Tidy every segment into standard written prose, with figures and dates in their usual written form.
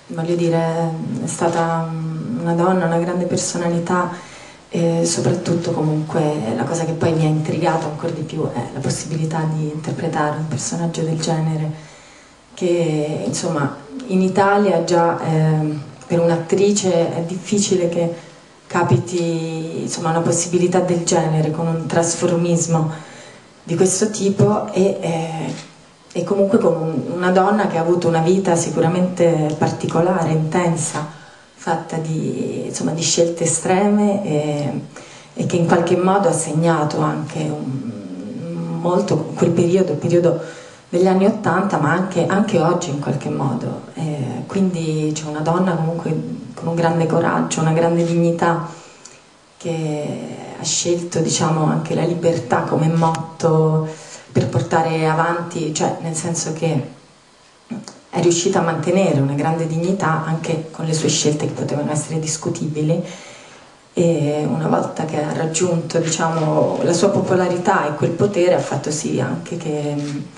voglio dire, è stata una donna, una grande personalità e soprattutto comunque la cosa che poi mi ha intrigato ancora di più è la possibilità di interpretare un personaggio del genere che insomma in Italia già per un'attrice è difficile che capiti insomma una possibilità del genere con un trasformismo di questo tipo e comunque con una donna che ha avuto una vita sicuramente particolare, intensa, fatta di, insomma, di scelte estreme e che in qualche modo ha segnato anche molto quel periodo, il periodo degli anni Ottanta, ma anche oggi in qualche modo. Quindi c'è una donna comunque con un grande coraggio, una grande dignità, che ha scelto, diciamo, anche la libertà come motto per portare avanti, cioè nel senso che è riuscita a mantenere una grande dignità anche con le sue scelte che potevano essere discutibili, e una volta che ha raggiunto, diciamo, la sua popolarità e quel potere ha fatto sì anche che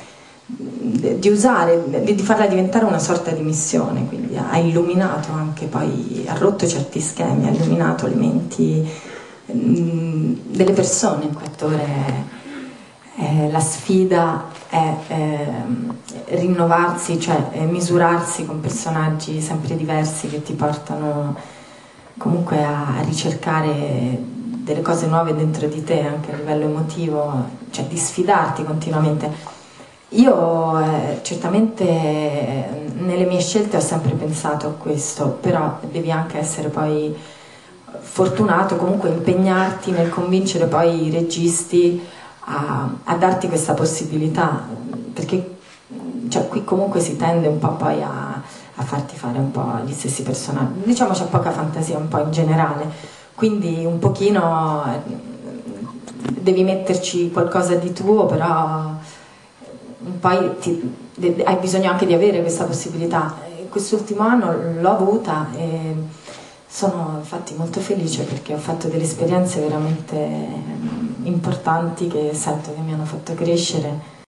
di farla diventare una sorta di missione, quindi ha illuminato anche poi, ha rotto certi schemi, ha illuminato le menti delle persone in quell'attore. La sfida è rinnovarsi, cioè misurarsi con personaggi sempre diversi che ti portano comunque a ricercare delle cose nuove dentro di te anche a livello emotivo, cioè di sfidarti continuamente. Io certamente nelle mie scelte ho sempre pensato a questo, però devi anche essere poi fortunato, comunque impegnarti nel convincere poi i registi a darti questa possibilità, perché cioè, qui comunque si tende un po' poi a farti fare un po' gli stessi personaggi, diciamo c'è poca fantasia un po' in generale, quindi un pochino devi metterci qualcosa di tuo, però poi hai bisogno anche di avere questa possibilità. Quest'ultimo anno l'ho avuta e sono infatti molto felice perché ho fatto delle esperienze veramente importanti che sento che mi hanno fatto crescere.